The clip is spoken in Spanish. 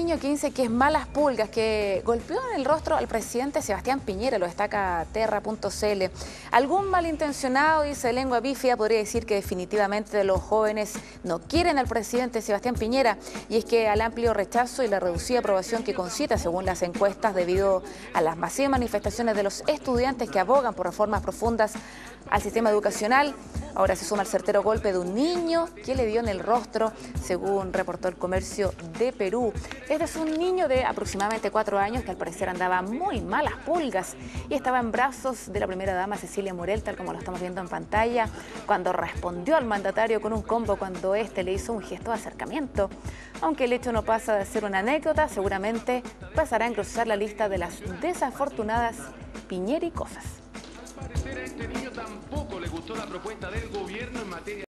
niño que dice que es malas pulgas, que golpeó en el rostro al presidente Sebastián Piñera, lo destaca terra.cl. Algún malintencionado, dice Lengua Bífida, podría decir que definitivamente los jóvenes no quieren al presidente Sebastián Piñera, y es que al amplio rechazo y la reducida aprobación que concita según las encuestas debido a las masivas manifestaciones de los estudiantes que abogan por reformas profundas al sistema educacional, ahora se suma el certero golpe de un niño que le dio en el rostro, según reportó el Comercio de Perú. Este es un niño de aproximadamente 4 años que al parecer andaba muy malas pulgas y estaba en brazos de la primera dama Cecilia Morel, tal como lo estamos viendo en pantalla, cuando respondió al mandatario con un combo cuando éste le hizo un gesto de acercamiento. Aunque el hecho no pasa de ser una anécdota, seguramente pasará a engrosar la lista de las desafortunadas piñericosas. Al parecer a este niño tampoco le gustó la propuesta del gobierno en materia